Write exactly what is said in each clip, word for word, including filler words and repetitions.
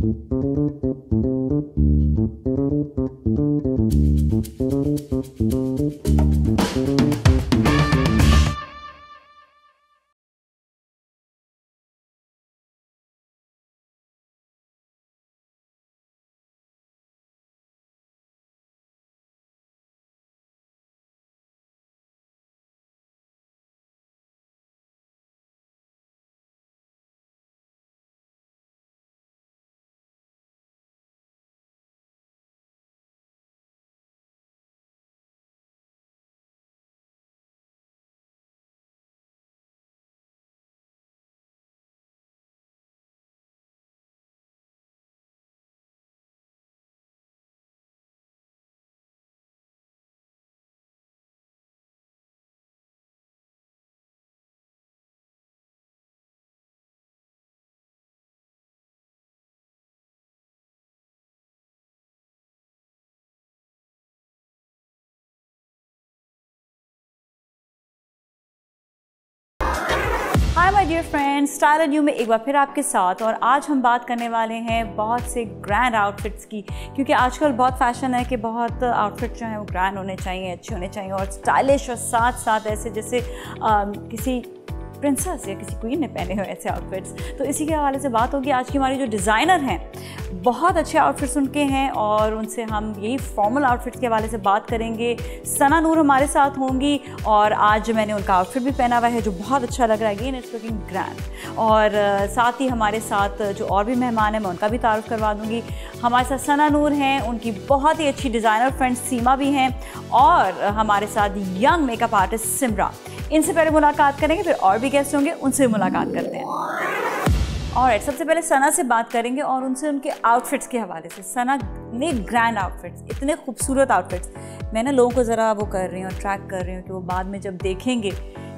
Hi my dear friends, style and you में एक बार फिर आपके साथ। और आज हम बात करने वाले हैं बहुत से ग्रैंड आउटफिट्स की, क्योंकि आजकल बहुत फैशन है कि बहुत आउटफिट जो हैं वो ग्रैंड होने चाहिए, अच्छे होने चाहिए और स्टाइलिश, और साथ साथ ऐसे जैसे आ, किसी प्रिंसेस या किसी क्वीन ने पहने हुए ऐसे आउटफिट्स। तो इसी के हवाले से बात होगी। आज की हमारी जो डिज़ाइनर हैं बहुत अच्छे आउटफिट्स उनके हैं और उनसे हम यही फॉर्मल आउटफिट्स के हवाले से बात करेंगे। सना नूर हमारे साथ होंगी और आज मैंने उनका आउटफिट भी पहना हुआ है जो बहुत अच्छा लग रहा है। Again it's looking grand. और साथ ही हमारे साथ जो और भी मेहमान हैं मैं उनका भी तारुफ करवा दूँगी। हमारे साथ सना नूर हैं, उनकी बहुत ही अच्छी डिज़ाइनर फ्रेंड सीमा भी हैं और हमारे साथ यंग मेकअप आर्टिस्ट सिमरा। इनसे पहले मुलाकात करेंगे, फिर और भी गेस्ट होंगे, उनसे मुलाकात करते हैं। और सबसे पहले सना से बात करेंगे और उनसे उनके आउटफिट्स के हवाले से। सना ने ग्रैंड आउटफिट्स, इतने खूबसूरत आउटफिट्स, मैं ना लोगों को ज़रा वो कर रही हूँ, ट्रैक कर रही हूँ कि वो बाद में जब देखेंगे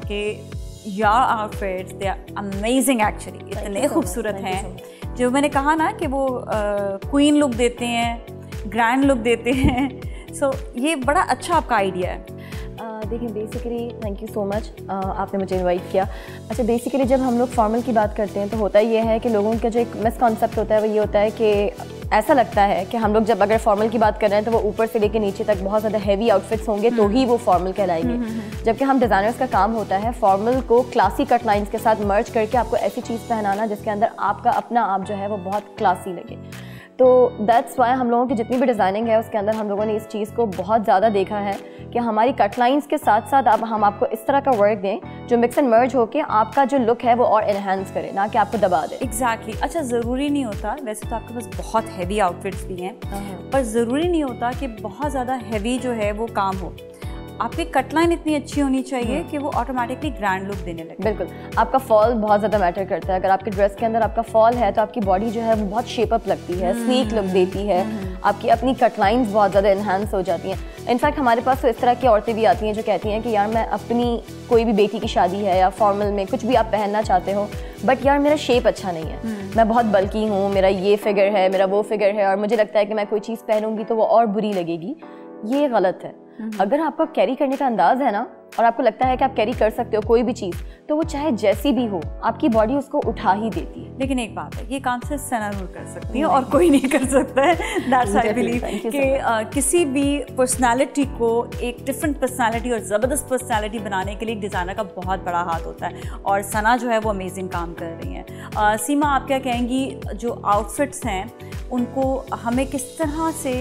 कि your outfits they are amazing, actually इतने खूबसूरत हैं। जो मैंने कहा ना कि वो क्वीन लुक देते हैं, ग्रैंड लुक देते हैं। सो so, ये बड़ा अच्छा आपका आइडिया है। देखिए basically thank you so much, आपने मुझे इनवाइट किया। अच्छा, बेसिकली जब हम लोग फॉर्मल की बात करते हैं तो होता ये है कि लोगों का जो एक मिसकॉन्सेप्ट होता है वो ये होता है कि ऐसा लगता है कि हम लोग जब अगर फॉर्मल की बात कर रहे हैं तो वो ऊपर से लेकर नीचे तक बहुत ज़्यादा हैवी आउटफिट्स होंगे तो ही वो फॉर्मल कहलाएंगे। जबकि हम डिज़ाइनर्स का काम होता है फॉर्मल को क्लासी कट लाइन्स के साथ मर्ज करके आपको ऐसी चीज़ पहनाना जिसके अंदर आपका अपना आप जो है वो बहुत क्लासी लगे। तो दैट्स वाई हम लोगों की जितनी भी डिज़ाइनिंग है उसके अंदर हम लोगों ने इस चीज़ को बहुत ज़्यादा देखा है कि हमारी कट लाइन्स के साथ साथ अब हम आपको इस तरह का वर्क दें जो मिक्स एंड मर्ज होके आपका जो लुक है वो और एनहांस करे, ना कि आपको दबा दे। Exactly exactly. अच्छा, ज़रूरी नहीं होता, वैसे तो आपके पास बहुत हैवी आउटफिट्स भी हैं, पर ज़रूरी नहीं होता कि बहुत ज़्यादा हैवी जो है वो काम हो। आपकी कटलाइन इतनी अच्छी होनी चाहिए कि वो ऑटोमेटिकली ग्रैंड लुक देने लगे। बिल्कुल, आपका फॉल बहुत ज़्यादा मैटर करता है। अगर आपके ड्रेस के अंदर आपका फॉल है तो आपकी बॉडी जो है वो बहुत शेप अप लगती है, स्नीक लुक देती है, आपकी अपनी कटलाइंस बहुत ज़्यादा इन्हांस हो जाती हैं। इनफैक्ट हमारे पास तो इस तरह की औरतें भी आती हैं जो कहती हैं कि यार मैं अपनी कोई भी बेटी की शादी है या फॉर्मल में कुछ भी आप पहनना चाहते हो, बट यार मेरा शेप अच्छा नहीं है, मैं बहुत बल्की हूँ, मेरा ये फिगर है, मेरा वो फिगर है और मुझे लगता है कि मैं कोई चीज़ पहनूंगी तो वो और बुरी लगेगी। ये गलत है। अगर आपका कैरी करने का अंदाज है ना और आपको लगता है कि आप कैरी कर सकते हो कोई भी चीज़, तो वो चाहे जैसी भी हो आपकी बॉडी उसको उठा ही देती है। लेकिन एक बात है, ये काम सिर्फ सना नूर कर सकती है और कोई नहीं कर सकता है। दैट्स आई बिलीव कि uh, किसी भी पर्सनालिटी को एक डिफरेंट पर्सनालिटी और ज़बरदस्त पर्सनालिटी बनाने के लिए डिज़ाइनर का बहुत बड़ा हाथ होता है और सना जो है वो अमेजिंग काम कर रही हैं। uh, सीमा, आप क्या कहेंगी, जो आउटफिट्स हैं उनको हमें किस तरह से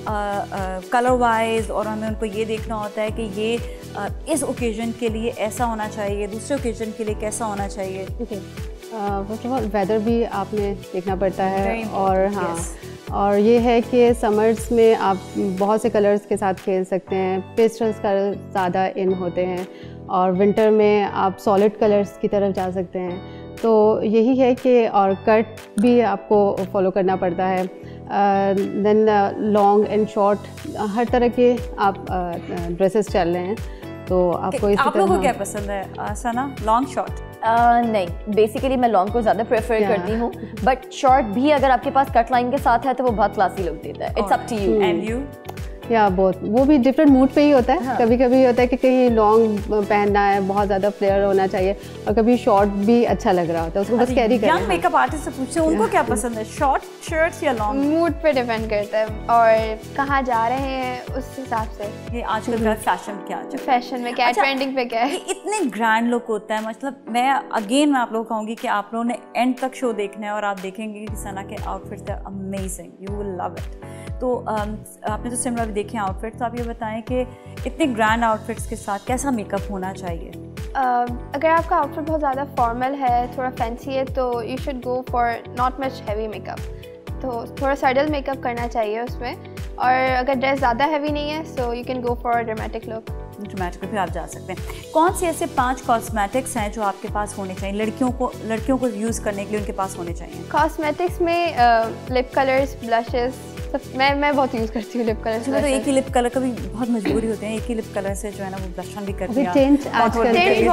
कलर वाइज, और हमें उनको ये देखना होता है कि ये आ, इस ओकेजन के लिए ऐसा होना चाहिए, दूसरे ओकेजन के लिए कैसा होना चाहिए? Okay, first of all weather भी आपने देखना पड़ता है और हाँ yes. और ये है कि समर्स में आप बहुत से कलर्स के साथ खेल सकते हैं, पेस्टल्स कलर ज़्यादा इन होते हैं और विंटर में आप सॉलिड कलर्स की तरफ जा सकते हैं। तो यही है कि और कट भी आपको फॉलो करना पड़ता है। देन लॉन्ग एंड शॉर्ट हर तरह के आप ड्रेसेस चल रहे हैं, तो आपको इसी आप लोगों को क्या पसंद है सना, लॉन्ग शॉर्ट? uh, नहीं, बेसिकली मैं लॉन्ग को ज़्यादा प्रेफर yeah. करती हूँ, बट शॉर्ट भी अगर आपके पास कट लाइन के साथ है तो वो बहुत क्लासी लुक देता है। It's up to you. And you? या बहुत, वो भी डिफरेंट मूड पे ही होता है। हाँ। कभी कभी होता है कि कहीं लॉन्ग पहनना है, बहुत ज़्यादा फ्लेयर होना चाहिए, और कभी शॉर्ट भी अच्छा लग रहा होता है, उसको बस कैरी करना। यंग मेकअप आर्टिस्ट से पूछते हैं उनको क्या पसंद है, शॉर्ट शर्ट्स या लॉन्ग? मूड पे डिपेंड करता है और कहाँ जा रहे हैं उस हिसाब से। ये आजकल का फैशन क्या है, फैशन में क्या, ट्रेंडिंग पे क्या है। इतने ग्रैंड लुक होता है, मतलब मैं अगेन मैं आप लोगों को कहूँगी कि आप लोगों ने एंड तक शो देखना है और आप देखेंगे कि सना के outfits are amazing, you will love it. तो um, आपने तो सिमरा भी देखे आउटफिट, तो आप ये बताएं कि इतने ग्रैंड आउटफिट्स के साथ कैसा मेकअप होना चाहिए? uh, अगर आपका आउटफिट बहुत ज़्यादा फॉर्मल है, थोड़ा फैंसी है, तो you should go for not much heavy makeup, तो थोड़ा सडल मेकअप करना चाहिए उसमें। और अगर ड्रेस ज़्यादा हैवी नहीं है so you can go for dramatic look. Dramatic पे आप जा सकते हैं। कौन से ऐसे पांच कॉस्मेटिक्स हैं जो आपके पास होने चाहिए, लड़कियों को लड़कियों को यूज़ करने के लिए उनके पास होने चाहिए? कॉस्मेटिक्स में लिप कलर्स, ब्लशेस, मैं मैं बहुत यूज़ करती हूँ लिप कलर। तो एक ही लिप कलर कभी बहुत मजबूरी होते हैं, एक ही लिप कलर से जो है ना वो ब्लश ऑन भी कर दिया। टिंट आजकल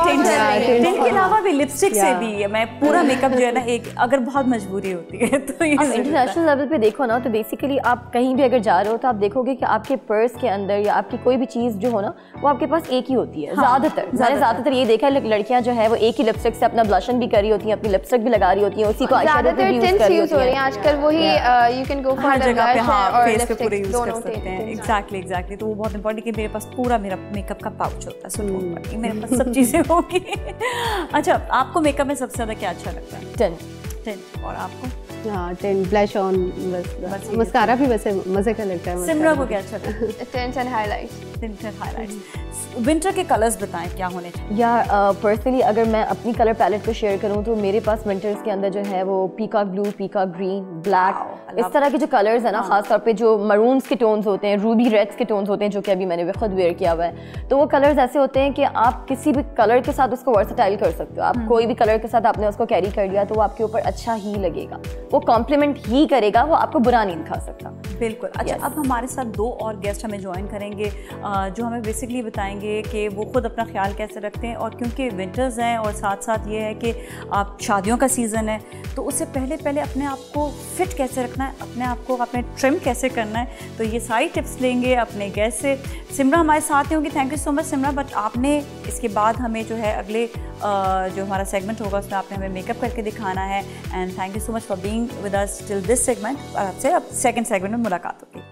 टिंट के अलावा भी लिपस्टिक से भी मैं पूरा मेकअप जो है ना, एक अगर बहुत मजबूरी होती है तो ये इंटरनेशनल लेवल पे देखो ना, तो बेसिकली आप कहीं भी अगर जा रहे हो तो आप देखोगे कि आपके पर्स के अंदर या आपकी कोई भी चीज़ जो हो ना, वो आपके पास एक ही होती है। ज़्यादातर मैंने ज़्यादातर ये देखा है, लड़कियां जो है वो एक ही लिपस्टिक से अपना ब्लशन भी कर रही होती हैं, अपनी लिपस्टिक भी लगा रही होती हैं, उसी को ज़्यादातर टिंट्स यूज़ हो रही हैं आजकल। वही you can go for the blush और लिपस्टिक यूज कर सकते हैं। एग्जैक्टली एग्जैक्टली तो वो बहुत इंपॉर्टेंट कि मेरे पास पूरा मेरा मेकअप का पाउच होता है, सुनो मेरे पास सब चीज़ें होगी। अच्छा, आपको मेकअप में सबसे ज़्यादा क्या अच्छा लगता है? Ten ten. और आपको? हाँ, टेन ब्लश ऑन, बस मस्कारा भी वैसे मज़े का लगता है। सिमरा को क्या अच्छा लगता है? Tints and highlights. Tints and highlights. Winter के कलर्स बताएं क्या होने चाहिए? यार पर्सनली uh, अगर मैं अपनी कलर पैलेट को शेयर करूं तो मेरे पास विंटर्स के अंदर जो है वो peacock blue, peacock green, black, इस तरह के जो कलर्स है ना, खास तौर पे जो मरून्स के टोन्स होते हैं, रूबी रेड्स के टोन्स होते हैं, जो कि अभी मैंने भी खुद वेयर किया हुआ है, तो वो कलर्स ऐसे होते हैं कि आप किसी भी कलर के साथ उसको वर्सेटाइल कर सकते हो। आप कोई भी कलर के साथ आपने उसको कैरी कर लिया तो वो आपके ऊपर अच्छा ही लगेगा, वो कॉम्प्लीमेंट ही करेगा, वो आपको बुरा नहीं दिखा सकता। बिल्कुल। अच्छा, अब हमारे साथ दो और गेस्ट हमें ज्वाइन करेंगे जो हमें बेसिकली बताएंगे कि वो खुद अपना ख्याल कैसे रखते हैं, और क्योंकि विंटर्स हैं और साथ साथ ये है कि आप शादियों का सीज़न है, तो उससे पहले पहले अपने आप को फिट कैसे रखना है, अपने आप को अपने ट्रिम कैसे करना है, तो ये सारी टिप्स लेंगे अपने गेस्ट से। सिमरा हमारे साथ ही होंगी। Thank you so much Simra. But आपने इसके बाद हमें जो है अगले जो हमारा सेगमेंट होगा उसमें आपने हमें मेकअप करके दिखाना है। And thank you so much for being with us till this segment. आपसे अब सेकंड सेगमेंट में मुलाकात होगी।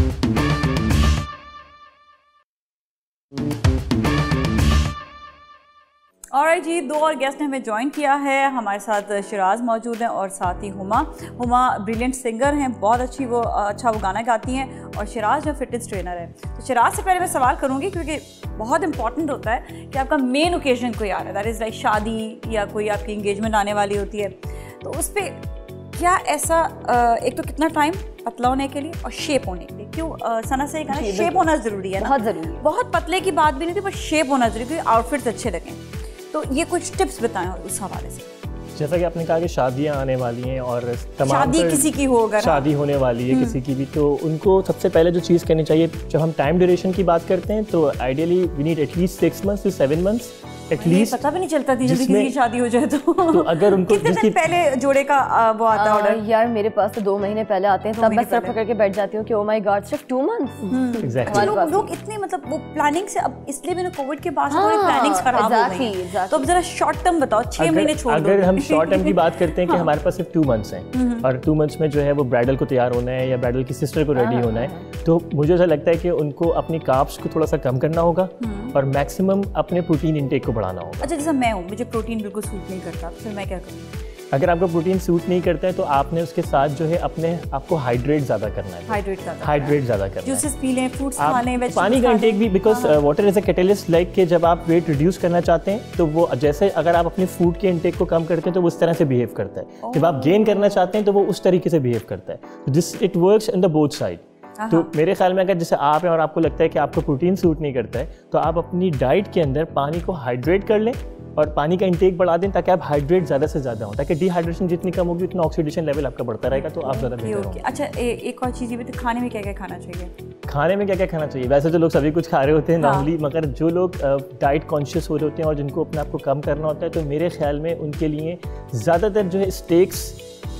ऑलराइट जी, दो और गेस्ट ने हमें ज्वाइन किया है। हमारे साथ शिराज मौजूद हैं और साथ ही हुमा। हुमा ब्रिलियंट सिंगर हैं, बहुत अच्छी वो अच्छा वो गाना गाती हैं, और शिराज जो फिटनेस ट्रेनर है। तो शिराज से पहले मैं सवाल करूंगी, क्योंकि बहुत इंपॉर्टेंट होता है कि आपका मेन ओकेजन कोई आ रहा है, दैट इज़ लाइक शादी या कोई आपकी इंगेजमेंट आने वाली होती है, तो उस पर क्या ऐसा एक तो कितना टाइम पतला होने के लिए और शेप होने के लिए, क्यों सना से कहना शेप होना ज़रूरी है ना, बहुत ज़रूरी है। बहुत पतले की बात भी नहीं थी, पर शेप होना ज़रूरी, क्योंकि आउटफिट्स अच्छे लगें। तो ये कुछ टिप्स बताएं उस हवाले से। जैसा कि आपने कहा कि शादियां आने वाली हैं और तमाम शादी किसी की हो, अगर शादी होने वाली है किसी की भी, तो उनको सबसे पहले जो चीज़ करनी चाहिए, जब हम टाइम ड्यूरेशन की बात करते हैं तो ideally we need at least six months to seven months at least. पता भी नहीं चलता थी जल्दी किसी की शादी हो जाए तो, तो अगर उनको कितने दिन पहले जोड़े का वो आता है ऑर्डर? यार मेरे पास तो दो महीने पहले आते हैं, तब मैं सर पकड़ के बैठ जाती हूँ कि ओ माय गॉड सिर्फ टू मंथ्स। एग्जैक्टली। लोग लोग इतने मतलब वो प्लानिंग से, अब इसलिए मैंने कोविड के बाद थोड़ी प्लानिंग्स खराब हो गई, तो अब जरा शॉर्ट टर्म बताओ, छह महीने छोड़ दो। अगर हम शॉर्ट टर्म की बात करते हैं कि हमारे पास सिर्फ टू मंथ्स हैं और टू मंथ्स में जो है वो ब्राइडल को तैयार होना है या ब्राइडल की सिस्टर को रेडी होना है, तो मुझे ऐसा लगता है कि उनको अपनी कार्ब्स को थोड़ा सा कम करना होगा और मैक्सिमम अपने प्रोटीन इंटेक को बढ़ाना होगा। अच्छा, जैसा मैं हूँ, मुझे प्रोटीन बिल्कुल सूट नहीं करता, फिर मैं क्या करूँ? अगर आपको प्रोटीन सूट नहीं करता है तो आपने उसके साथ जो है अपने आपको हाइड्रेट ज़्यादा करना है। हाइड्रेट ज़्यादा हाइड्रेट ज़्यादा करना है। जूसेस पी लें, फ्रूट्स खा लें, वेजिटेबल्स। पानी का इंटेक भी, because water is a catalyst, like कि जब आप वेट रिड्यूस करना चाहते हैं तो वो जैसे अगर आप अपने फूड के इंटेक को कम करते हैं तो वो उस तरह से बिहेव करता है। जब आप गेन करना चाहते हैं तो वो उस तरीके से बिहेव करता है। This it works in the both side. तो मेरे ख्याल में अगर जैसे आप हैं और आपको लगता है कि आपको प्रोटीन सूट नहीं करता है, तो आप अपनी डाइट के अंदर पानी को हाइड्रेट कर लें और पानी का इंटेक बढ़ा दें, ताकि आप हाइड्रेट ज़्यादा से ज़्यादा हो, ताकि डिहाइड्रेशन जितनी कम होगी उतना ऑक्सीडेशन लेवल आपका बढ़ता रहेगा, तो आप ज़्यादा बेहतर होंगे। अच्छा, ए, एक और चीज़ ये भी, खाने में क्या क्या खाना चाहिए? खाने में क्या क्या खाना चाहिए? वैसे तो लोग सभी कुछ खा रहे होते हैं नॉर्मली, मगर जो लोग डाइट कॉन्शियस हो रहे होते हैं और जिनको अपने आप को कम करना होता है, तो मेरे ख्याल में उनके लिए ज़्यादातर जो है स्टेक्स,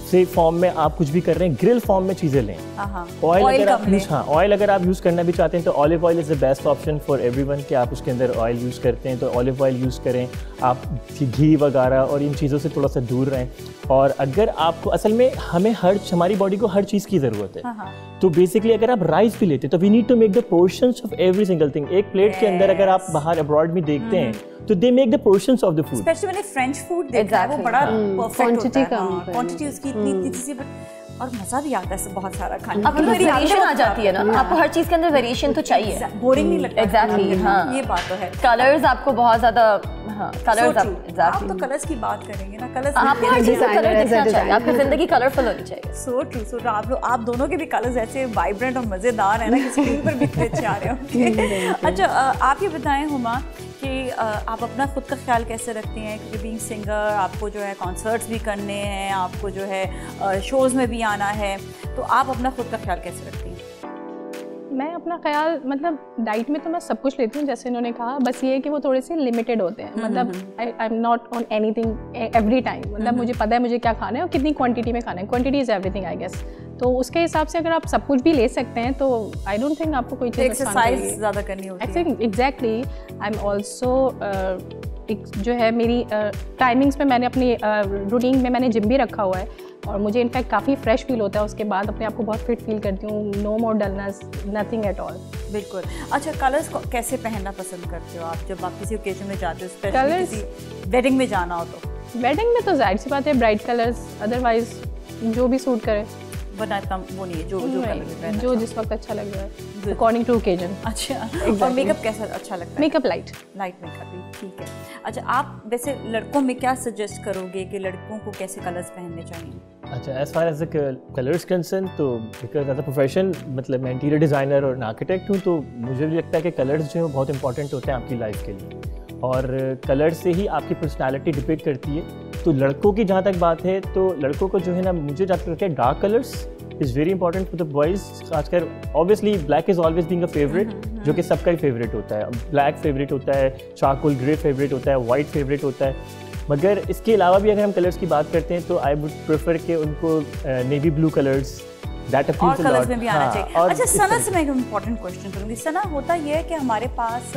से फॉर्म में आप कुछ भी कर रहे हैं, ग्रिल फॉर्म में चीज़ें लें। ऑयल अगर आप यूज़ हाँ ऑयल अगर आप यूज़ करना भी चाहते हैं तो olive oil is the best option for everyone कि आप उसके अंदर ऑयल यूज़ करते हैं तो ऑलिव ऑयल यूज़ करें। आप घी वगैरह और इन चीज़ों से थोड़ा सा दूर रहें। और अगर आपको असल में हमें हर हमारी बॉडी को हर चीज़ की ज़रूरत है, तो बेसिकली अगर आप राइस भी लेते हैं तो we need to make the portions of every single thing. एक प्लेट के अंदर अगर आप बाहर अब्रॉड में देखते हैं तो they make the portions of the food. Specially मैंने फ्रेंच फूड देखा है, वो बड़ा परफेक्ट होता है, क्वांटिटी उसकी इतनी इतनी सी, और मजा भी आता है बहुत सारा खाने। आपको वेरिएशन आ जाती है ना, आपको हर चीज के अंदर वेरिएशन तो चाहिए, बोरिंग नहीं लगता। एग्जैक्टली, हाँ ये बात तो है। कलर्स आपको बहुत ज्यादा, हाँ कलर्स आप आप तो कलर्स की बात करेंगे ना, कलर्स आपको हर चीज में कलर दिखना चाहिए, आपकी जिंदगी कलरफुल होनी चाहिए। सो ट्रू, सो आप लोग आप दोनों के भी कलर्स ऐसे वाइब्रेंट और मजेदार है ना कि स्क्रीन पर भी इतने अच्छे आ रहे होंगे। अच्छा आप ये बताएं हुमा कि आप अपना खुद का ख्याल कैसे रखती हैं, क्योंकि बीइंग सिंगर आपको जो है कॉन्सर्ट्स भी करने हैं, आपको जो है शोज़ में भी आना है, तो आप अपना खुद का ख्याल कैसे रखती हैं? मैं अपना ख्याल मतलब डाइट में तो मैं सब कुछ लेती हूँ जैसे इन्होंने कहा, बस ये है कि वो थोड़े से लिमिटेड होते हैं। मतलब I I am not on anything every time, मतलब मुझे पता है मुझे क्या खाना है और कितनी क्वांटिटी में खाना है। Quantity is everything I guess. तो उसके हिसाब से अगर आप सब कुछ भी ले सकते हैं तो आई डोंट थिंक आपको कोई चीज़ एक्सरसाइज ज़्यादा करनी होती है। एग्जैक्टली, आई एम ऑल्सो एक जो है मेरी टाइमिंग्स uh, में मैंने अपनी रूटीन uh, में मैंने जिम भी रखा हुआ है और मुझे इनफैक्ट काफ़ी फ्रेश फील होता है उसके बाद, अपने आप को बहुत फिट फील करती हूँ, no more dullness, nothing at all. बिल्कुल। अच्छा कलर्स को कैसे पहनना पसंद करते हो आप जब आप किसी ओकेजन में जाते हो, स्पेशली किसी वेडिंग में जाना हो? तो वेडिंग में तो जाहिर सी बात है ब्राइट कलर्स, अदरवाइज जो भी सूट करे, वरना इतना वो नहीं है, जो जो कलर जो जिस वक्त अच्छा लग रहा है अकॉर्डिंग टू ओकेजन। अच्छा exactly. और मेकअप कैसा अच्छा लगता है? मेकअप लाइट लाइट मेकअप भी ठीक है। अच्छा आप वैसे लड़कों में क्या सजेस्ट करोगे कि लड़कों को कैसे कलर्स पहनने चाहिए? अच्छा as far as the colours concern, तो बिकॉज एज अ प्रोफेशन मतलब मैं इंटीरियर डिज़ाइनर और आर्किटेक्ट हूँ, तो मुझे भी लगता है कि कलर्स जो है बहुत इंपॉर्टेंट होते हैं आपकी लाइफ के लिए और कलर से ही आपकी पर्सनालिटी डिपेंड करती है। तो लड़कों की जहाँ तक बात है तो लड़कों को जो है ना, मुझे जहाँ तक लगता है dark colours is very important for the boys. खासकर obviously black is always being a favourite, जो कि सबका ही फेवरेट होता है। ब्लैक फेवरेट होता है, चारकोल ग्रे फेवरेट होता है, वाइट फेवरेट होता है। मगर इसके अलावा भी अगर हम कलर्स की बात करते हैं तो आई वुड प्रेफर कि उनको navy blue colours that appeals और कलर्स में भी आना हाँ, चाहिए। अच्छा सना से मैं एक इम्पॉर्टेंट क्वेश्चन करूँगी। सना होता ये है कि हमारे पास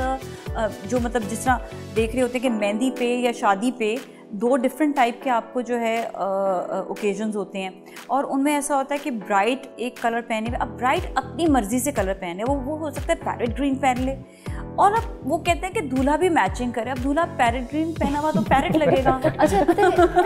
जो मतलब जिस तरह देख रहे होते हैं कि मेहंदी पे या शादी पे दो डिफरेंट टाइप के आपको जो है ओकेजन्स होते हैं और उनमें ऐसा होता है कि ब्राइट एक कलर पहने हुए, अब ब्राइट अपनी मर्जी से कलर पहने, वो वो हो सकता है पैरेट ग्रीन पहन ले, और अब वो कहते हैं कि दूल्हा भी मैचिंग करे। अब दूल्हा पैरेट ग्रीन पहना हुआ तो पैरेट लगेगा। अच्छा पता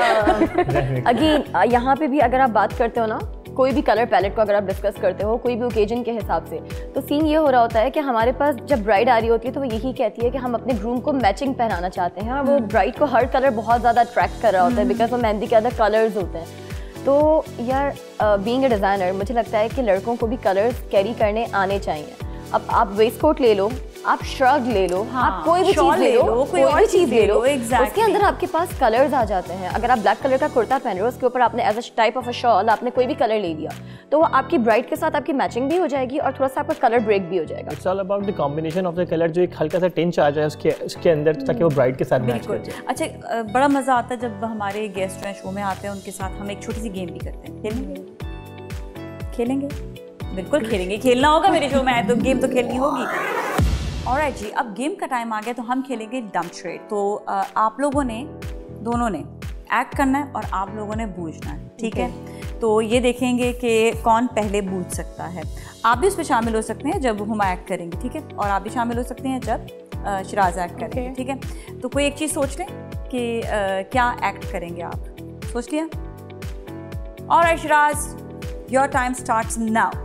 है अगेन यहाँ पे भी अगर आप बात करते हो ना, कोई भी कलर पैलेट को अगर आप डिस्कस करते हो कोई भी ओकेजन के हिसाब से, तो सीन ये हो रहा होता है कि हमारे पास जब ब्राइड आ रही होती है तो वो यही कहती है कि हम अपने ग्रूम को मैचिंग पहनाना चाहते हैं, और वो ब्राइड को हर कलर बहुत ज़्यादा अट्रैक्ट कर रहा होता है बिकॉज वो मेहंदी के अंदर कलर्स होते हैं। तो यार बीइंग अ डिज़ाइनर मुझे लगता है कि लड़कों को भी कलर्स कैरी करने आने चाहिए। अब आप वेस्ट कोट ले लो, आप श्रग ले लो, हाँ, आप कोई भी चीज़ ले लो, कोई भी चीज़ ले लो, exactly. उसके अंदर आपके पास कलर्स आ जाते हैं। अगर आप ब्लैक कलर का कुर्ता पहन रहे हो, उसके ऊपर आपने as a type of a shawl आपने कोई भी कलर ले लिया, तो वो आपकी ब्राइड के साथ आपकी मैचिंग भी हो जाएगी और थोड़ा सा आपका कलर ब्रेक भी हो जाएगा। It's all about the combination of the colour, जो एक हल्का सा टिंच आ जाए उसके उसके अंदर, ताकि वो ब्राइड के साथ मैच कर जाए। अच्छा बड़ा मज़ा आता है जब हमारे गेस्ट जो हैं शो में आते हैं, उनके साथ हम एक छोटी सी गेम भी करते हैं। खेलेंगे? खेलेंगे बिल्कुल खेलेंगे, खेलना होगा, मेरे शो में आए तो गेम तो खेलनी होगी। ऑलराइट जी, अब गेम का टाइम आ गया तो हम खेलेंगे डम्प ट्रेड। तो आप लोगों ने दोनों ने एक्ट करना है और आप लोगों ने बूझना है, ठीक है? तो ये देखेंगे कि कौन पहले बूझ सकता है। आप भी उसमें शामिल हो सकते हैं जब हम एक्ट करेंगे, ठीक है? और आप भी शामिल हो सकते हैं जब शिराज एक्ट करेंगे, ठीक है? तो कोई एक चीज़ सोच लें कि क्या एक्ट करेंगे आप, सोच लिया? Alright Shiraz, your time starts now.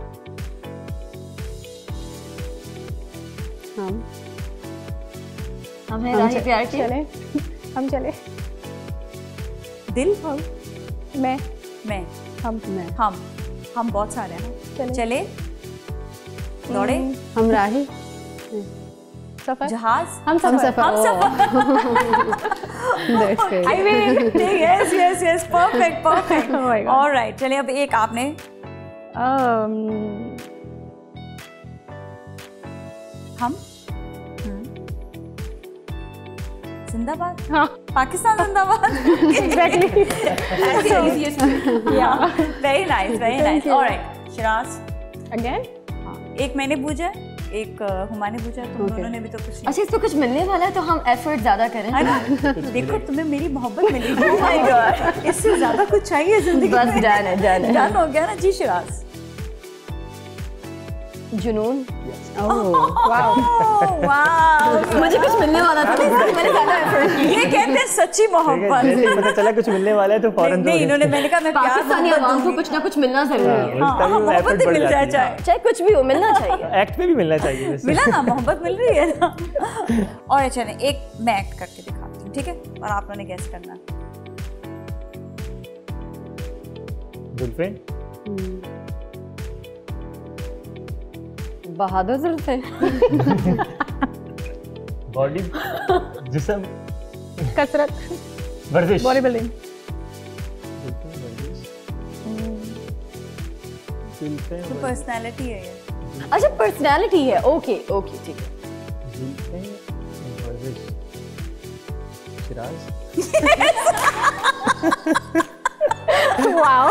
हम हम हैं राही प्यार के, चले हम चले दिल, हम मैं मैं हम मैं हम हम बहुत सारे हैं। चले, चले दौड़े, हम राही, सफर, जहाज, हम हम सफर, सफर। हम That's great. I mean yes yes yes perfect perfect. Oh my God. Alright चलिए अब एक आपने um, हम जिंदाबाद, हाँ पाकिस्तान जिंदाबाद। Exactly. Very nice, very nice. Alright Shiraz again, एक मैंने पूछा है, एक हुमा ने पूछा, तुम Okay. दोनों ने भी तो कुछ अच्छा, इसको कुछ मिलने वाला है तो हम एफर्ट ज़्यादा करें। है ना। देखो तुम्हें मेरी मोहब्बत मिली। Oh my God, इससे ज्यादा कुछ चाहिए जिंदगी बस में। डन है, डन है। डन हो गया ना जी शिराज। जुनून। वाओ, वाह, मुझे कुछ मिलने वाला था, मैंने ज़्यादा एफर्ट किया। ये कहते हैं सच्ची मोहब्बत। जैसे पता चला कुछ मिलने वाला है तो फौरन नहीं, इन्होंने मैंने कहा मैं प्यार पाकिस्तानी मोहब्बत आवाम को दूंगी। कुछ ना कुछ मिलना जरूरी है, हाँ, मोहब्बत ही मिल जाए चाहे चाहे कुछ भी हो मिलना चाहिए। एक्ट पे भी मिलना चाहिए वैसे। मिला ना, मोहब्बत मिल रही है ना। और चलें एक मैं एक्ट करके दिखाती हूँ, ठीक है, और आप लोगों ने गैस करना। जुल्फे, बहादुर जुल्फे। बॉडी, जिस्म, कसरत, वर्जिश, बॉडी बिल्डिंग, जुल्फे, तो पर्सनैलिटी है ये। अच्छा, पर्सनालिटी है, ओके ओके ठीक है। जुल्फे, वर्जिश, शिराज। वाओ।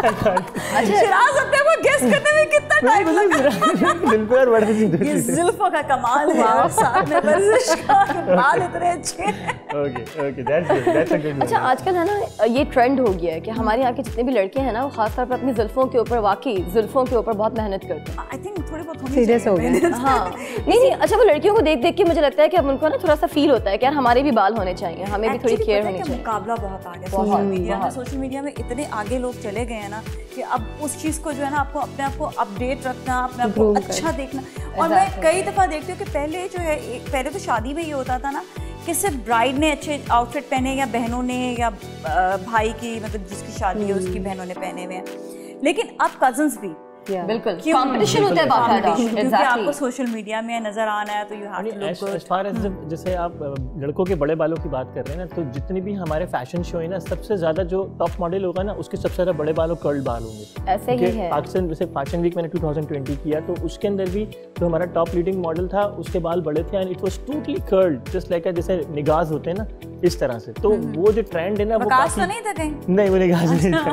शिराज अपने को गेस करने में कितना टाइम लगा। जुल्फे और वर्जिश। ये जुल्फों का कमाल है और साथ में वर्जिश का, बाल इतने अच्छे हैं। Okay okay, that's good, that's a good. अच्छा, आजकल है ना ये ट्रेंड हो गया है कि हमारे यहाँ के जितने भी लड़के हैं ना, वो खासतौर पर अपनी जुल्फों के ऊपर, वाकई जुल्फों के ऊपर बहुत मेहनत करते हैं। आई थिंक थोड़ी बहुत होनी Serious चाहिए हो गए। मेहनत। हाँ, नहीं नहीं, अच्छा वो लड़कियों को देख देख के मुझे लगता है कि अब उनको ना थोड़ा सा फील होता है कि यार हमारे भी बाल होने चाहिए, हमें भी थोड़ी Actually, केयर पता है होनी क्या, चाहिए। मुकाबला बहुत आ गया बहुत, सोशल मीडिया में। बहुत। सोशल मीडिया में इतने आगे लोग चले गए हैं ना कि अब उस चीज़ को जो है ना, आपको अपने आप को अपडेट रखना, अपने आप को Groom अच्छा देखना। और मैं कई दफ़ा देखती हूँ कि पहले जो है, एक पहले तो शादी में ये होता था ना कि सिर्फ ब्राइड ने अच्छे आउटफिट पहने, या बहनों ने, या अ, भाई की, मतलब जिसकी शादी है उसकी बहनों ने पहने हुए हैं। लेकिन अब कजन्स भी, बिल्कुल क्यों? कंपटीशन होता है बाकायदा, क्योंकि आपको एग्जैक्टली। सोशल मीडिया में नजर आना है तो you have to look as far as जैसे आप अ, लड़कों के बड़े बालों की बात कर रहे हैं ना, तो जितनी भी हमारे फैशन शो है ना, सबसे ज्यादा जो टॉप मॉडल होगा ना, उसके सबसे ज्यादा बड़े बाल और कर्ल बाल होंगे। ऐसे ही है। पाकिस्तान जैसे फैशन वीक मैंने ट्वेंटी ट्वेंटी किया, तो उसके अंदर भी जो हमारा टॉप लीडिंग मॉडल था, उसके बाल बड़े थे and it was totally curled, just like जैसे निगाज होते हैं ना, इस तरह से। तो वो जो ट्रेंड है ना, वो कास्ट तो काफी नहीं था कहीं। नहीं, वो निगाज नहीं था,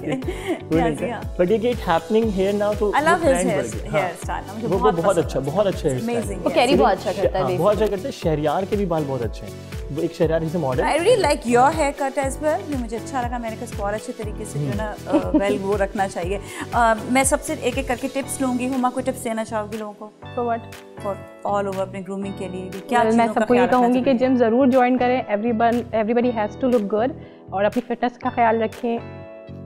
okay. बट ये कि इट हैपनिंग हियर नाउ, तो I love his trend hair- बढ़ गया। हाँ। hairstyle, मुझे वो वो बहुत बहुत पसंद अच्छा, है। बहुत अच्छा है Amazing, वो कैरी बहुत अच्छा करता है हाँ, बहुत अच्छा करता है। शहरियार के भी बाल बहुत अच्छे हैं। वो एक शहरियार से model. I really like your haircut as well, ये मुझे अच्छा लगा। मैंने कहा इसको और अच्छे तरीके से जो है ना वेल वो रखना चाहिए। अ, मैं सबसे एक एक करके टिप्स लूँगी। हुमा को टिप्स देना चाहोगी लोगों को for what? For all over अपने ग्रूमिंग के लिए कि क्या Well, चीज़ों मैं का सबको ये ख्याल रखना कहूँगी कि चाहिए? जिम ज़रूर ज्वाइन करें। Everyone everybody has to look good, और अपनी फिटनेस का ख्याल रखें।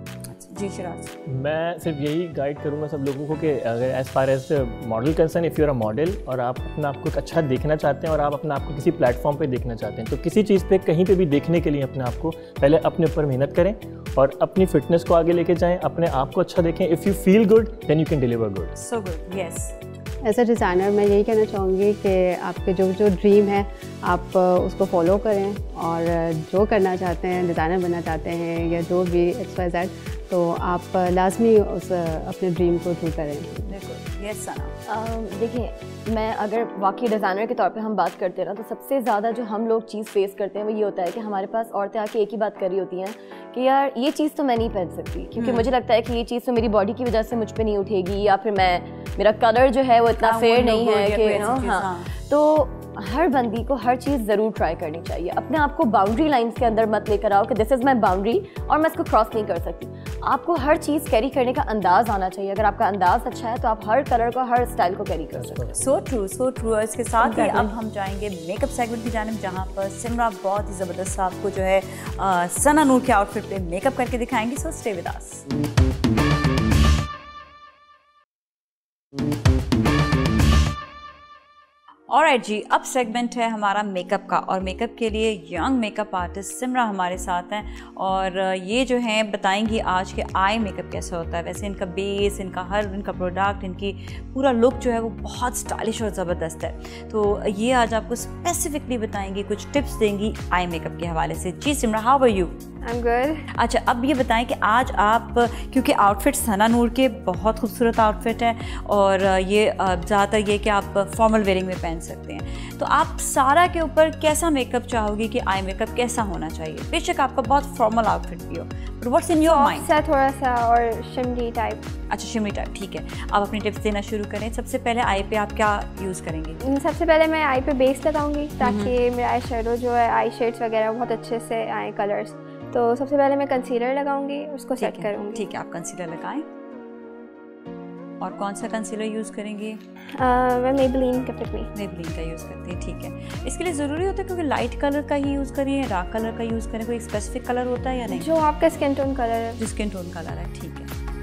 जी शिराज। मैं सिर्फ यही गाइड करूंगा सब लोगों को कि अगर as far as model concern, if you are a model और आप अपना आपको एक अच्छा देखना चाहते हैं और आप अपना आपको किसी प्लेटफॉर्म पे देखना चाहते हैं, तो किसी चीज़ पे कहीं पे भी देखने के लिए अपने आप को पहले अपने ऊपर मेहनत करें और अपनी फिटनेस को आगे लेके जाएं, अपने आप को अच्छा देखें। If you feel good then you can deliver good. So good, yes. As a designer मैं यही कहना चाहूँगी कि आपके जो जो ड्रीम है आप उसको फॉलो करें, और जो करना चाहते हैं, डिज़ाइनर बनना चाहते हैं या जो भी एक्स वाई जेड, तो आप लाजमी उस अपने ड्रीम को थ्रू करें। बिल्कुल, यस सना। देखिए, मैं अगर वाकई डिज़ाइनर के तौर पे हम बात करते हैं ना, तो सबसे ज़्यादा जो हम लोग चीज़ फेस करते हैं वो ये होता है कि हमारे पास औरतें आके एक ही बात कर रही होती हैं कि यार ये चीज़ तो मैं नहीं पहन सकती, क्योंकि मुझे लगता है कि ये चीज़ तो मेरी बॉडी की वजह से मुझ पे नहीं उठेगी, या फिर मैं मेरा कलर जो है वो इतना हाँ, फेयर वो नहीं look है good या कि कोई यू नो। ऐसी चीज़, हाँ, हाँ। तो हर बंदी को हर चीज़ ज़रूर ट्राई करनी चाहिए। अपने आप को बाउंड्री लाइंस के अंदर मत लेकर आओ कि दिस इज़ माई बाउंड्री और मैं इसको क्रॉस नहीं कर सकती। आपको हर चीज़ कैरी करने का अंदाज़ आना चाहिए। अगर आपका अंदाज़ अच्छा है तो आप हर कलर को, हर स्टाइल को कैरी कर सकते हैं। So true, so true. और इसके साथ ही अब हम जाएंगे मेकअप सेगमेंट की जानिब, जहाँ पर सिमरा बहुत ही ज़बरदस्त आपको जो है अ, सना नूर के आउटफिट पे मेकअप करके दिखाएंगी। So stay with us. Alright जी, अब सेगमेंट है हमारा मेकअप का, और मेकअप के लिए यंग मेकअप आर्टिस्ट सिमरा हमारे साथ हैं, और ये जो हैं बताएंगी आज के आई मेकअप कैसा होता है। वैसे इनका बेस, इनका हर इनका प्रोडक्ट, इनकी पूरा लुक जो है वो बहुत स्टाइलिश और ज़बरदस्त है। तो ये आज आपको स्पेसिफिकली बताएंगी, कुछ टिप्स देंगी आई मेकअप के हवाले से। जी Simra, how are you? I'm good. अच्छा, अब ये बताएं कि आज आप, क्योंकि आउटफिट सना नूर के बहुत खूबसूरत आउटफिट है और ये ज़्यादातर ये कि आप फॉर्मल वेयरिंग में पहन सकते हैं, तो आप सारा के ऊपर कैसा मेकअप चाहोगी कि आई मेकअप कैसा होना चाहिए? बेशक आपका बहुत फॉर्मल आउटफिट भी हो, but what's in your mind? सा थोड़ा सा और शिमरी टाइप। अच्छा, शिमरी टाइप, ठीक है। आप अपनी टिप्स देना शुरू करें। सबसे पहले आई पे आप क्या यूज़ करेंगे? सबसे पहले मैं आई पे बेस लगाऊंगी ताकि मेरा आई शेडो जो है, आई शेड्स वगैरह बहुत अच्छे से आए कलर्स। तो सबसे पहले मैं कंसीलर लगाऊंगी, उसको सेट करूंगी। ठीक है, आप कंसीलर लगाएं। और कौन सा कंसीलर यूज़ करेंगे? uh, मैं मेबेलिन का पिक मी मेबेलिन का यूज़ करते हैं, ठीक है। इसके लिए ज़रूरी होता है क्योंकि लाइट कलर का ही यूज़ करिए, डार्क कलर का यूज़ करें? कोई स्पेसिफिक कलर होता है या नहीं? जो आपका स्किन टोन कलर है। जो स्किन टोन कलर है, ठीक है।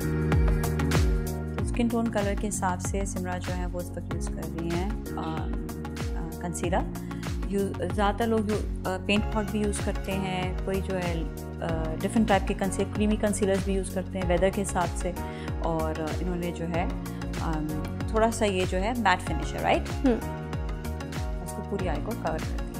स्किन टोन कलर के हिसाब से सिमरा जो है वो इस वक्त यूज़ कर रही हैं कंसीलर। ज़्यादातर लोग जो पेंट पॉट भी यूज़ करते हैं, कोई जो है डिफरेंट टाइप के कंसीलर, क्रीमी कंसीलर्स भी यूज़ करते हैं वेदर के हिसाब से, और इन्होंने जो है थोड़ा सा ये जो है मैट फिनिश है, राइट? उसको पूरी आई को कवर करती है।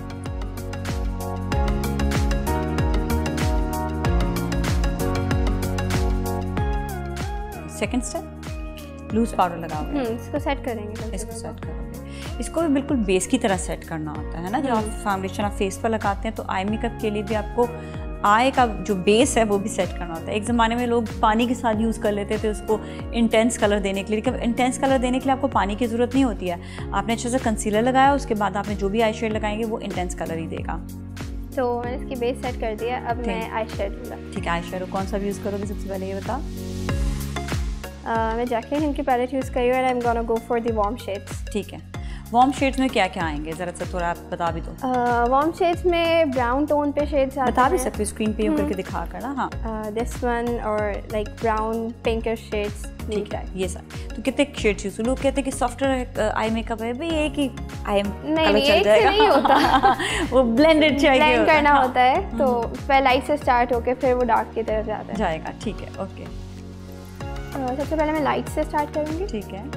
सेकेंड स्टेप, लूज पाउडर लगाओगे। इसको सेट करेंगे। इसको सेट करोगे। इसको भी बिल्कुल बेस की तरह सेट करना होता है ना। जब आप फाउंडेशन आप फेस पर लगाते हैं तो आई मेकअप के लिए भी आपको आई का जो बेस है वो भी सेट करना होता है। एक ज़माने में लोग पानी के साथ यूज़ कर लेते थे उसको इंटेंस कलर देने के लिए, लेकिन इंटेंस कलर देने के लिए आपको पानी की ज़रूरत नहीं होती है। आपने अच्छे से कंसीलर लगाया, उसके बाद आपने जो भी आई शेड लगाएंगे वो इंटेंस कलर ही देगा। तो मैंने इसकी बेस सेट कर दिया, अब मैं आई शेड लूँगा। ठीक है, आई शेड कौन सा यूज़ करोगे सबसे पहले ये बताओ? Uh, मैं जैकलिन हिल की पैलेट यूज़ करी हूँ, and I am gonna go for the warm shades. ठीक है, वार्म शेड्स में क्या क्या आएंगे ज़रा सा थोड़ा आप बता भी दो। वार्म uh, शेड्स में ब्राउन टोन पे शेड्स आते हैं। बता भी सकते हो स्क्रीन पे करके दिखा कर ना। हाँ, दिस वन और लाइक ब्राउन पिंकिश शेड्स। ठीक है, ये सब तो कितने शेड्स यूज़? लोग कहते हैं कि सॉफ्टर आई मेकअप है भाई, एक ही आई कलर चल जाएगा। नहीं होता वो ब्लेंडेड चाहिए, ब्लेंड करना हाँ। होता है, तो पहले लाइट से स्टार्ट होके फिर वो डार्क की तरफ जाता है जाएगा। ठीक है, ओके। Uh, सबसे पहले मैं लाइट से स्टार्ट करूँगी। ठीक है।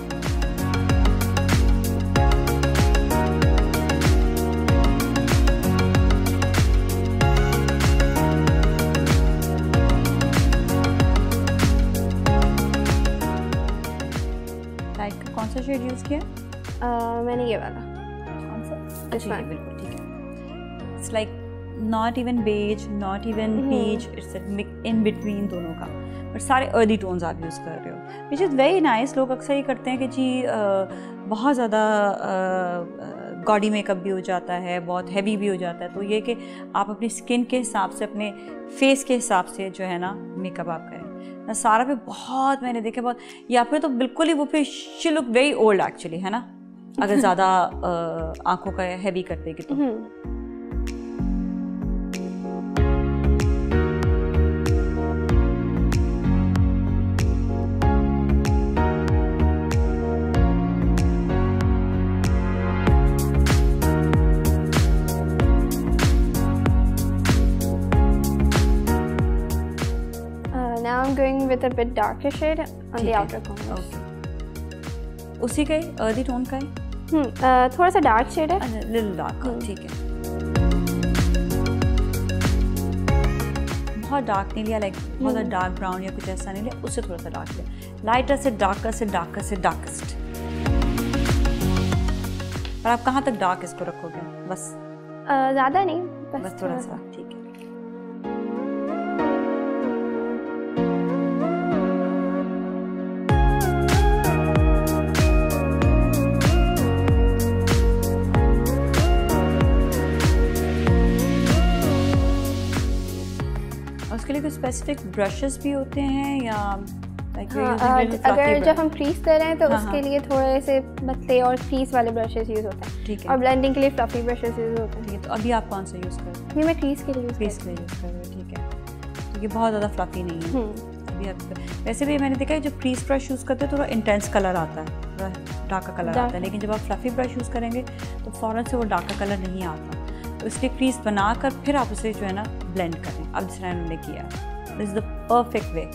लाइट का कौन सा शेड यूज़ किया? uh, मैंने ये वाला। कौन सा? This one. बिल्कुल ठीक है। It's like not even beige, not even peach, it's in between दोनों का, बट सारे अर्ली टोन्स आप यूज़ कर रहे हो, विच इज़ वेरी नाइस। लोग अक्सर ये करते हैं कि जी बहुत ज़्यादा गॉडी मेकअप भी हो जाता है, बहुत हैवी भी हो जाता है, तो ये कि आप अपनी स्किन के हिसाब से, अपने फेस के हिसाब से जो है ना मेकअप आप करें। सारा पे बहुत मैंने देखे बहुत, या फिर तो बिल्कुल ही वो फिर she look very old actually, है ना, अगर ज़्यादा आँखों का हैवी कर देगी तो। Now I'm going with a bit darker shade on the outer corners. Okay. उसी का ही अर्ली टोन का ही? हम्म, uh, थोड़ा सा डार्क शेड है। लिटिल डार्क, ठीक है। बहुत डार्क नहीं लिया, लाइक बहुत डार्क ब्राउन या कुछ ऐसा नहीं लिया, उससे थोड़ा सा डार्क लिया। लाइटर से डार्कर से डार्कर से डार्केस्ट। पर आप कहाँ तक डार्क इसको रखोगे? बस uh, ज़्यादा नहीं, बस, बस थोड़ा सा, ठीक है। उसके लिए कोई स्पेसिफिक ब्रशेस भी होते हैं या like हाँ, अगर जब हम क्रीज कर रहे हैं तो हाँ, उसके लिए थोड़े से पतले और क्रीज वाले ब्रशेस यूज़ होते हैं। ठीक है। और ब्लेंडिंग के लिए फ्लफी ब्रशेस यूज़ होते हैं। ठीक है, तो अभी आप कौन सा यूज़ कर रहे हैं? ये मैं क्रीज के लिए यूज़ क्रीज के लिए यूज़ कर रहे हैं, ठीक है। तो ये बहुत ज़्यादा फ्लफी नहीं है अभी आप। वैसे भी मैंने देखा है जब क्रीज ब्रश यूज़ करते हैं थोड़ा इंटेंस कलर आता है, थोड़ा डार्क कलर आता है, लेकिन जब आप फ्लफी ब्रश यूज़ करेंगे तो फ़ौरन से वो डार्क कलर नहीं आता, तो इसलिए क्रीज बनाकर फिर आप उसे जो है ना ब्लेंड करें। अब जिस तरह हमने किया, this is the perfect way.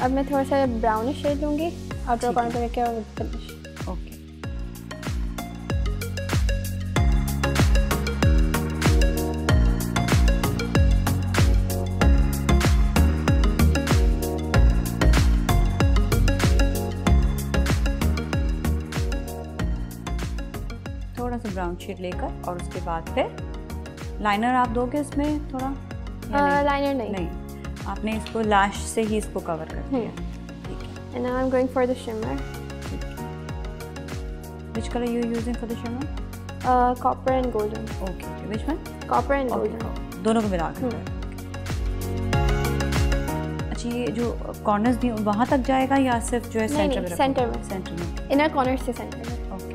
अब मैं थोड़ा सा ब्राउनिश शेड लूँगी आउटर कॉर्नर पे क्या फिनिश। ओके, थोड़ा सा ब्राउन शेड लेकर और उसके बाद फिर लाइनर आप दोगे इसमें थोड़ा? लाइनर नहीं, नहीं, आपने इसको लैश से ही इसको कवर कर दिया। ठीक है। And now I'm going for the shimmer. Which color you using for the shimmer? Uh, copper and golden. Okay, okay. Which one? Copper and Okay, golden. copper. दोनों को मिला कर। अच्छा, ये जो कॉर्नर्स भी वहाँ तक जाएगा या सिर्फ जो है नहीं, सेंटर नहीं, में? सेंटर में। सेंटर में। इनर कॉर्नर से सेंटर में। ओके।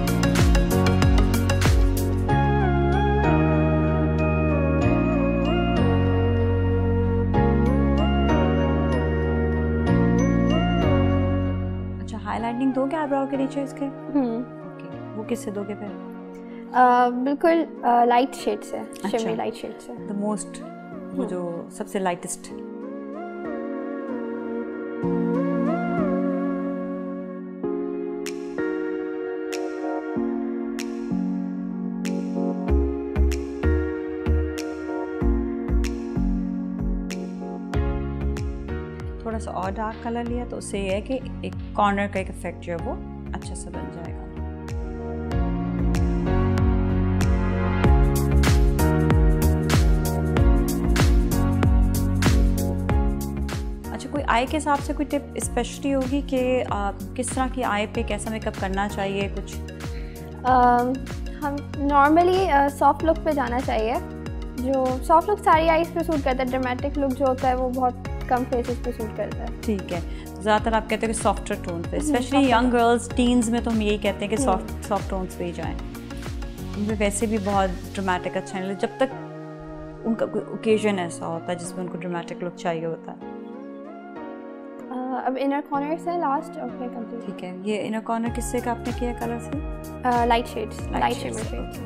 हाईलाइटिंग दोगे आईब्रो के नीचे इसके? हम्म। ओके, वो किससे दोगे फिर? uh, बिल्कुल लाइट uh, शेड से, शिमरी लाइट शेड से। द मोस्ट, वो जो सबसे लाइटेस्ट। थोड़ा सा और डार्क कलर लिया तो उससे ये है कि एक कॉर्नर का एक इफेक्ट जो है वो अच्छा सा बन जाएगा। अच्छा, कोई आई के हिसाब से कोई टिप स्पेशली होगी कि किस तरह की आई पे कैसा मेकअप करना चाहिए कुछ? uh, हम नॉर्मली सॉफ्ट लुक पे जाना चाहिए। जो सॉफ्ट लुक सारी आईज पे सूट करता है, ड्रामेटिक लुक जो होता है वो बहुत कम फेसेस पे सूट करता है। ठीक है, ज़्यादातर आप कहते हैं कि सॉफ्टर टोन पे, स्पेशली यंग गर्ल्स टीन्स में तो हम यही कहते हैं कि सॉफ्ट सॉफ्ट टोन्स पे ही जाएं। उनमें वैसे भी बहुत ड्रामेटिक अच्छा नहीं लगता जब तक उनका कोई ओकेजन ऐसा होता है जिसमें उनको ड्रामेटिक लुक चाहिए होता है। uh, अब इनर कॉर्नर से लास्ट ओके कंप्लीट। ठीक है, ये इनर कॉर्नर किससे का आपने किया कलर से? Light shades, light shimmer shades.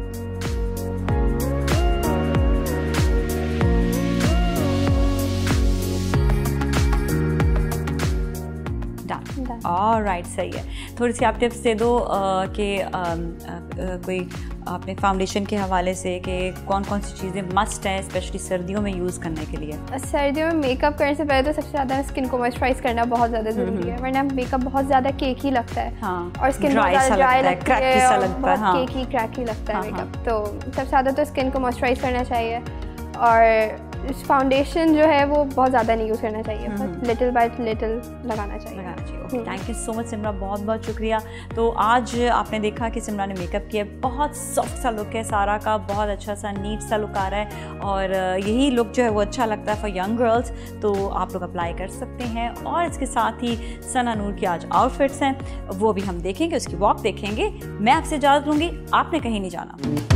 Alright, सही है। थोड़ी सी आप टिप्स दे दो कि कोई आपने फाउंडेशन के हवाले से कि कौन कौन सी चीज़ें मस्ट हैं स्पेशली सर्दियों में यूज़ करने के लिए? सर्दियों में मेकअप करने से पहले तो सबसे ज़्यादा स्किन को मॉइस्चराइज करना बहुत ज़्यादा ज़रूरी है, वरना मेकअप बहुत ज़्यादा केकी लगता है। हाँ, और स्किन बहुत ज़्यादा ड्राई लगती है और बहुत हाँ। केकी क्रैकी लगता है मेकअप। तो सबसे ज़्यादा तो स्किन को मॉइस्चराइज करना चाहिए और फाउंडेशन जो है वो बहुत ज़्यादा नहीं यूज़ करना चाहिए, बस लिटिल बाय लिटिल लगाना चाहिए। लगाना चाहिए। Okay, thank you so much Simra, बहुत बहुत शुक्रिया। तो आज आपने देखा कि सिमरा ने मेकअप किया, बहुत सॉफ्ट सा लुक है सारा का, बहुत अच्छा सा नीट सा लुक आ रहा है और यही लुक जो है वो अच्छा लगता है फॉर यंग गर्ल्स, तो आप लोग अप्लाई कर सकते हैं। और इसके साथ ही सना नूर की आज आउटफिट्स हैं वो भी हम देखेंगे, उसकी वॉक देखेंगे। मैं आपसे इजाज़त लूँगी, आपने कहीं नहीं जाना।